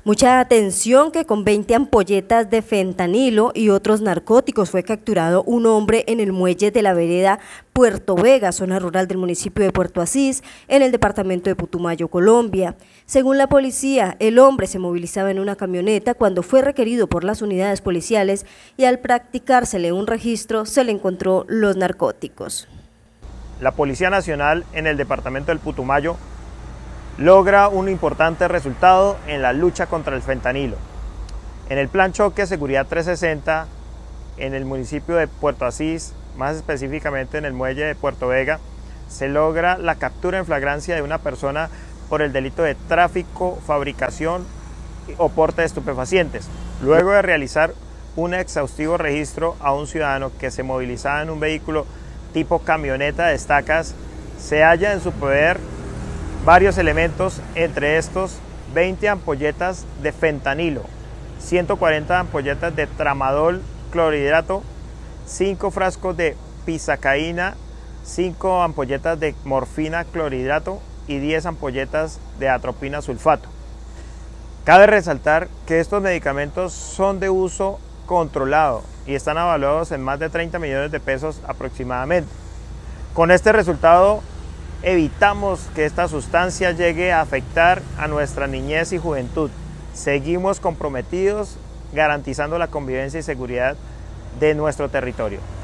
Mucha atención que con 20 ampolletas de fentanilo y otros narcóticos fue capturado un hombre en el muelle de la vereda Puerto Vega, zona rural del municipio de Puerto Asís, en el departamento de Putumayo, Colombia. Según la policía, el hombre se movilizaba en una camioneta cuando fue requerido por las unidades policiales y al practicársele un registro se le encontró los narcóticos. La Policía Nacional en el departamento del Putumayo logra un importante resultado en la lucha contra el fentanilo. En el Plan Choque Seguridad 360, en el municipio de Puerto Asís, más específicamente en el muelle de Puerto Vega, se logra la captura en flagrancia de una persona por el delito de tráfico, fabricación o porte de estupefacientes, luego de realizar un exhaustivo registro a un ciudadano que se movilizaba en un vehículo tipo camioneta de estacas. Se halla en su poder varios elementos, entre estos 20 ampolletas de fentanilo, 140 ampolletas de tramadol clorhidrato, 5 frascos de pisacaína, 5 ampolletas de morfina clorhidrato y 10 ampolletas de atropina sulfato. Cabe resaltar que estos medicamentos son de uso controlado y están avaluados en más de 30 millones de pesos aproximadamente. Con este resultado evitamos que esta sustancia llegue a afectar a nuestra niñez y juventud. Seguimos comprometidos garantizando la convivencia y seguridad de nuestro territorio.